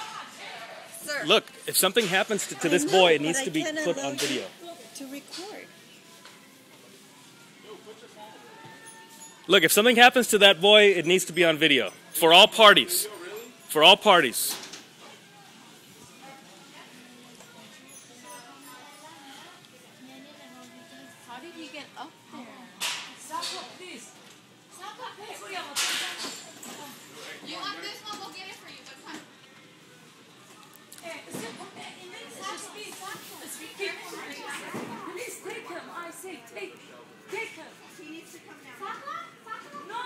Sir. Look, if something happens to this boy, it needs to be put on video. To record. Look, if something happens to that boy, it needs to be on video. For all parties. For all parties. How did he get up there? Sako, please. Sako, please. You want this one? We'll get it for you. But come. Please take him. I say take him. He needs to come down. No.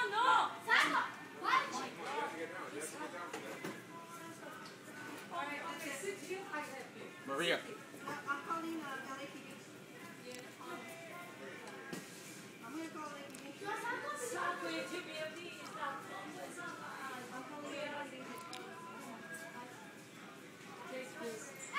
Maria. I'm calling LAPD. I'm going to call LAPD. Sako, you give me a please. Take this.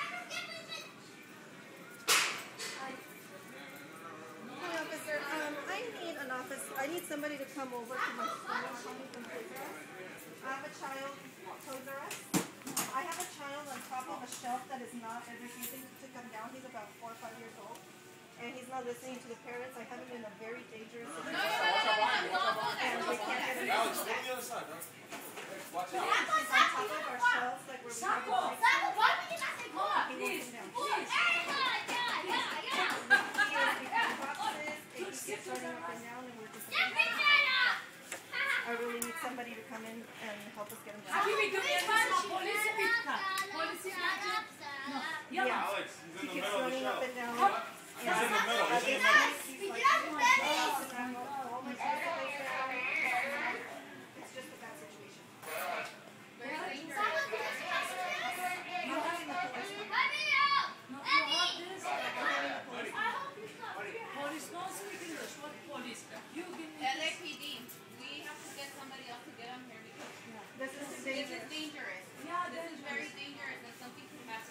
Hi, officer. I need somebody to come over to my school. I'm calling from Toys R Us. I have a child, Toys R Us. I have a child on top of a shelf that is not refusing to come down. He's about 4 or 5 years old. And he's not listening to the parents. I have him in a very dangerous situation. And we can't get him. Alex, go on the other side, bro. Watch it. He's on top of our shelves like we're Sako, He please. won't come down. Please. He keeps running up and down and we're just I really need somebody to come in and help us get him down. Give me police pickup. Police pickup. No. Yeah. Alex, he's in He the keeps middle of the running up shelf. and down. He's in the middle. He's in the middle. It's just a bad situation. No, you have this. Police, no speak English. What police? You give me this. LAPD. We have to get somebody else to get him here because This is this is dangerous. dangerous. Yeah, This is very dangerous and something could happen.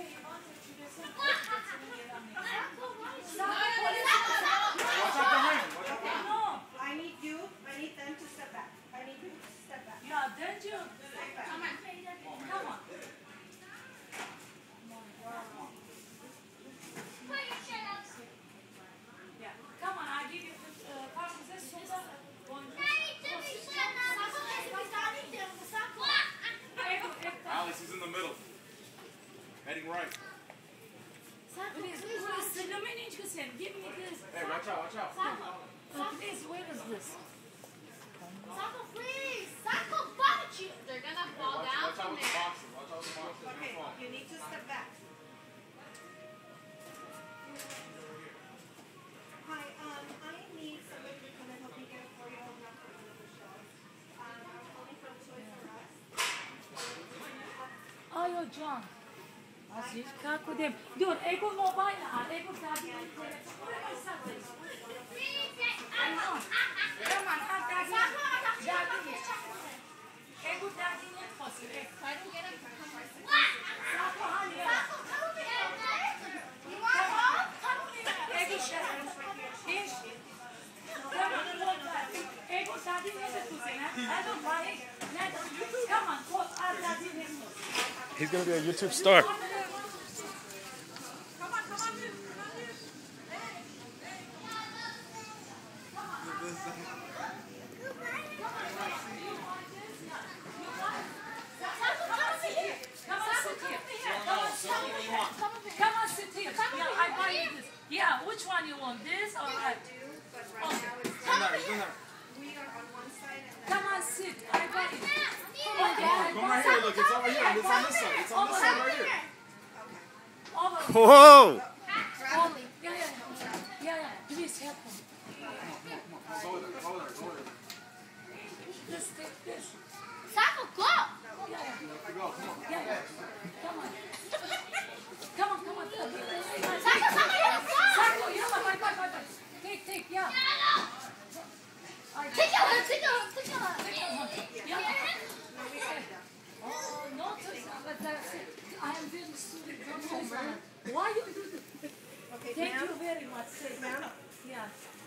Watch out behind him. Watch out behind him. No. I need them to step back. I need them to step back. Yeah, then you. Step back. Come on. Yeah. Come on, I give you Alex, he's in the middle. Heading right. Give me this. Hey, watch out, watch out. Please, where is this? They're gonna Hey, fall watch down out from with the there. boxes. Watch out with the boxes. They're Okay, gonna fall. you need to step back. Hi, I need somebody to come and help me get a 4-year-old not for another shelf. I'm calling from Toys R Us. 아유, John. 아직 갖고 됨. dur, ego mobile al, ego tabi. Come on, have daddy. Daddy. Ego daddy ne posu. Try to get him to come right to Sako hani ya. Ego şeref. İş. Ego daddy ne de tuzen ha? Ego bayi. Ne de? Come on, go. Al daddy ne posu. He's going to be a YouTube star. Come on, sit here. Yeah, I buy you this. Yeah, which one you want? This or that? but right now it's He's in there, he's in there. we are on one side and Come on, sit. I buy it. Come on, Come right here, look, it's over here. It's on this side. It's on this side right here. Over. Whoa! Yeah. Please help him. Go there, go there, go there. This, take this. You have to go, come on. Yeah. Come on. Come on. Sako, yeah, bye. Take, yeah. Oh, no, but that's it. I am very sorry. Why you do this? okay, Thank ma'am. you very much. Ma'am, Yeah.